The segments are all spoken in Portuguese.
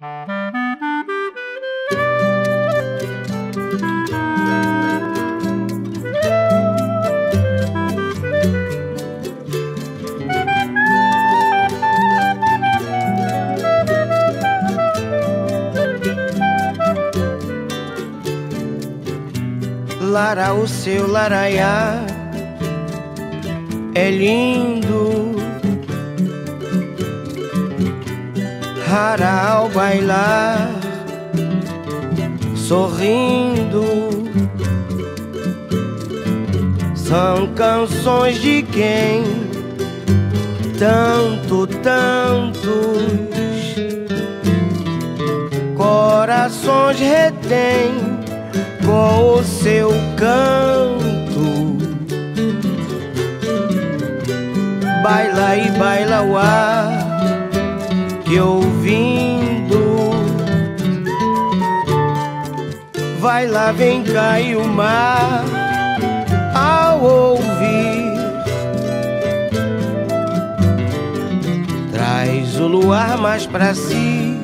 Lara, o seu laraiá é lindo. Rara ao bailar, sorrindo. São canções de quem tantos corações retém com o seu canto. Baila e baila o ar que ouvindo. Vai lá, vem cá e o mar ao ouvir traz o luar mais pra si,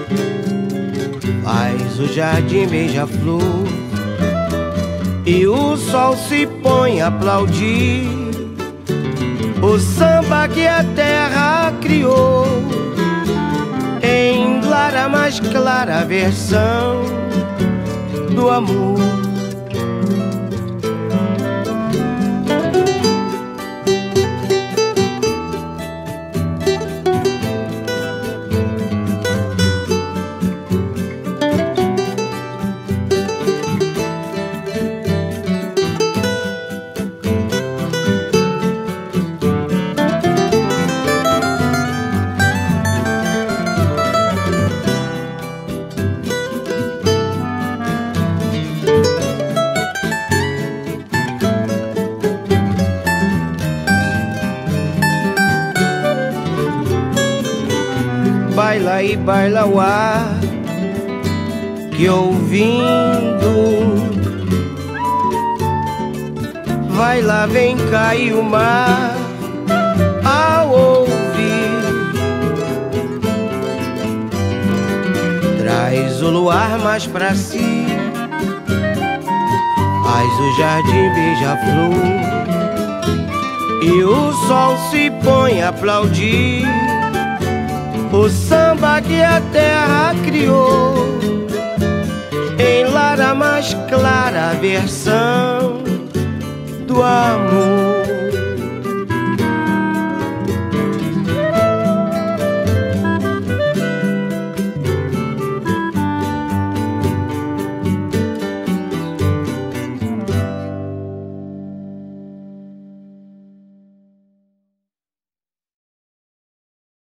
faz o jardim beija-flor e o sol se põe a aplaudir o samba que a terra criou em Lara, mais clara versão do amor. Baila e baila o ar que ouvindo. Vai lá, vem cá e o mar ao ouvir traz o luar mais pra si, faz o jardim beija-flor e o sol se põe a aplaudir o samba que a terra criou em Lara, mais clara versão do amor.